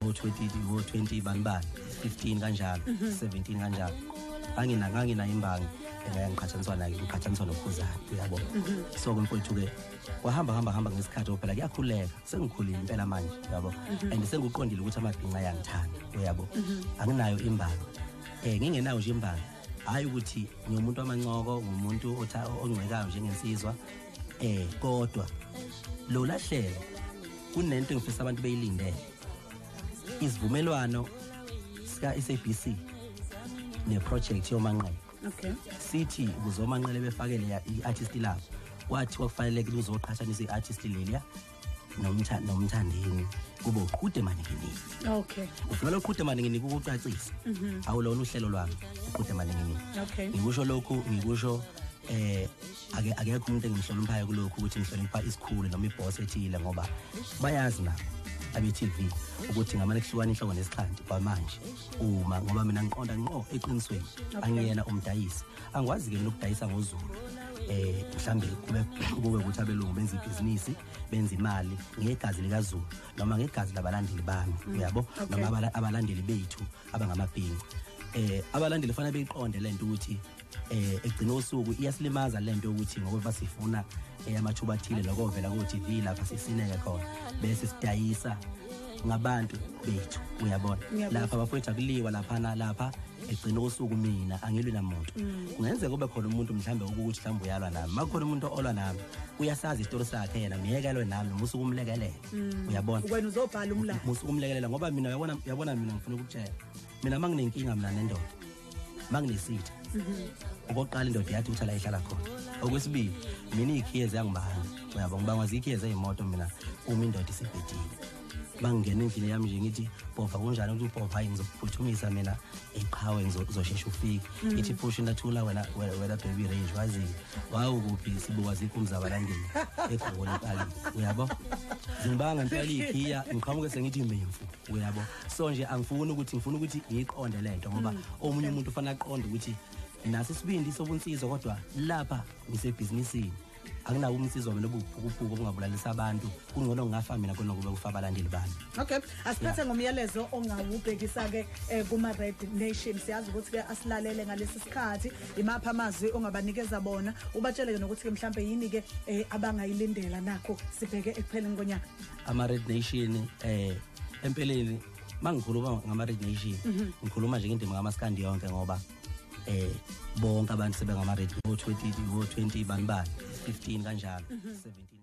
20 banibani 15 kanjalo 17 kanjalo angina imbangi ngiqhathaniswa nokhuzana uyabo so kumfowethu ke wahamba ngesikhathi phela kuyakhuleka sengikhulile impela manje uyabo and sengiqondile ukuthi amabhinqa ayangithanda uyabo anginayo imbangi ngingenayo nje imbangi hayi ukuthi ngiyomuntu amancoko ngumuntu ongcwekayo njengensizwa kodwa lo lahlelo kunento engifisa abantu beyilindele isivumelwano sika SABC neproject yomanqele okay sithi ukuzomanqele befakele iartist labo wathi kwakufanele kuzoqhathanisa iartist Lelia nomthandeni kube uqhude maningini okay ufuna uqhude maningini ukucacisa awulona uhlelo lwami uqhude maningini okay ngikusho lokhu akekho umuntu engimhlonipayo kulokhu ukuthi ngihlonipha isikhulu noma iboss ethile ngoba bayazi na abe TV ukuthi ngamane kuhlukana inhloko nesikhanti kwamanje uma ngoba mina ngiqonda ngqo eqinisweni angiyena umdayisi angikwazi ke ukudayisa ngozulu mhlambe kube ukuthi abelungu benza ibhizinisi benza imali ngegazi likaZulu noma ngegazi labalandeli bami uyabo noma abalandeli bethu abangamabhinqa abalandeli fanele beyiqonde lento ukuthi egcina usuku iyasilimaza lento ukuthi ngoba sifuna amathuba athile lokovela ku TV lapha sisineke khona bese sidayisa ngabantu bethu uyabona lapha abafowethu akuliwa lapha egcina usuku mina angilwi namuntu kungenzeka kube khona umuntu mhlambe ukuthi mhlambe uyalwa nami makukhona umuntu olwa nami uyasazi istory sakhe yena miyekelwe nami musuku umlekelela uyabona wena uzobhala umlando musuku umlekelela ngoba mina uyabona mina ngifuna ukutshela mina manginenkinga mina nendoda manginesitha okoqala indoda yathi uthala ihlala khona okwesibili mina ikhiye ziyangibanga uyabona ngibangwa zikhiye zeimoto mina uma indoda isibhedile bangena endlini yami nje ngithi bova kunjani ukuthi ubova ngizophuthumisa mina eqhawe ngizoshesha ufike ithi push ndathula wena baby range wazi wawukuphi sibuka zikhumza abalandeli eGoli ePali uyabo zingibanga impela ikhiya ngiqhamuke sengithi imemfu uyabo so nje angifuni ukuthi ngiqonde lento ngoba omunye umuntu ufana aqonde ukuthi nasi sibindi sobunsizwa kodwa lapha ngisebhizinisini akunawo umsizo mina obukuphuka obungabulalisa abantu kungcono ngafa mina konokube kufa abalandeli bami okay asiphethe ngomyalezo ongawubhekisa ke kuma Red Nation siyazi ukuthi ke asilalele ngalesi sikhathi imapha amazwi ongabanikeza bona ubatshele nokuthi ke mhlambe yini ke abangayilindela nakho sibheke ekupheleni konyaka ama Red Nation empeleni mangikhuluma ngama Red Nation ngikhuluma nje indima ngamaskandi yonke ngoba bonke abantu sebengama Red 20 banibani 15 kanjalo 17